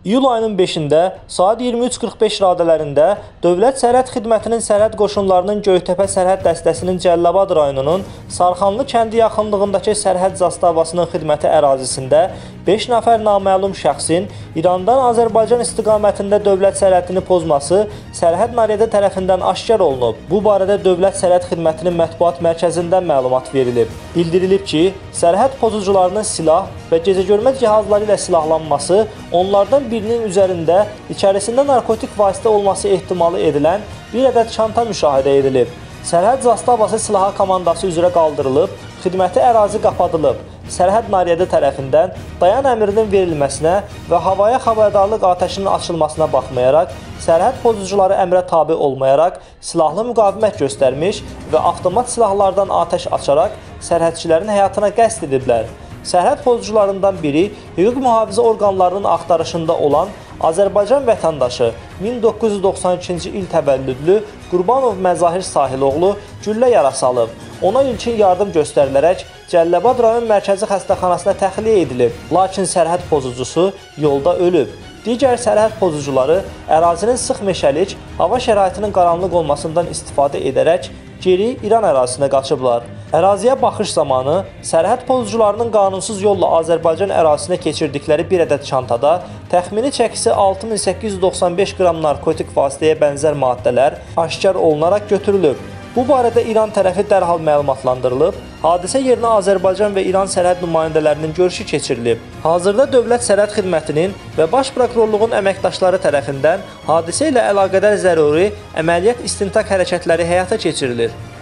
İyul ayının 5-də saat 23:45 radələrində Dövlət Sərhəd Xidmətinin sərhəd qoşunlarının Göytəpə sərhəd dəstəsinin Cəlilabad rayonunun Sarxanlı kəndi yaxınlığındakı sərhəd zastavasının xidməti ərazisində 5 nəfər naməlum şəxsin İrandan Azərbaycan istiqamətində dövlət sərhədini pozması sərhəd naryədə tərəfindən aşkar olunub. Bu barədə Dövlət Sərhəd Xidmətinin mətbuat mərkəzindən məlumat verilib. Bildirilib ki, sərhəd pozucularının silah və gecəgörmə cihazları ilə silahlanması, onlardan birinin üzərində içərisində narkotik vasitə olması ehtimalı edilən bir ədəd çanta müşahidə edilib. Sərhəd zastavası silaha komandası üzrə qaldırılıb, xidməti ərazi qapadılıb. Sərhəd naryədə tərəfindən dayan əmrinin verilməsinə və havaya xəbərdarlıq atəşinin açılmasına baxmayaraq, sərhəd pozucuları əmrə tabe olmayaraq, silahlı müqavimət göstərmiş və avtomat silahlardan atəş açaraq sərhədçilərin həyatına qəsd ediblər. Sərhəd pozucularından biri hüquq mühafizə orqanlarının axtarışında olan Azərbaycan vətəndaşı 1992-ci il təvəllüdlü Qurbanov Məzahir Sahiloğlu güllə yarası alıb. Ona ilkin yardım göstərilərək Cəlilabad rayon mərkəzi xəstəxanasına təxliyə edilib. Lakin sərhəd pozucusu yolda ölüb. Digər sərhəd pozucuları ərazinin sıx meşəlik, hava şəraitinin qaranlıq olmasından istifadə edərək geri İran ərazisinə qaçıblar. Əraziyə baxış zamanı sərhəd pozucularının qanunsuz yolla Azərbaycan ərazisinə keçirdikləri bir ədəd çantada təxmini çəkisi 6895 qram narkotik vasitəyə bənzər maddələr aşkar olunaraq götürülüb. Bu barədə İran tərəfi dərhal məlumatlandırılıb, hadisə yerinə Azərbaycan və İran sərhəd nümayəndələrinin görüşü keçirilib. Hazırda Dövlət Sərhəd Xidmətinin və Baş Prokurorluğun əməkdaşları tərəfindən hadisə ilə əlaqədar zəruri əməliyyat istintaq hərəkətləri həyata keçirilir.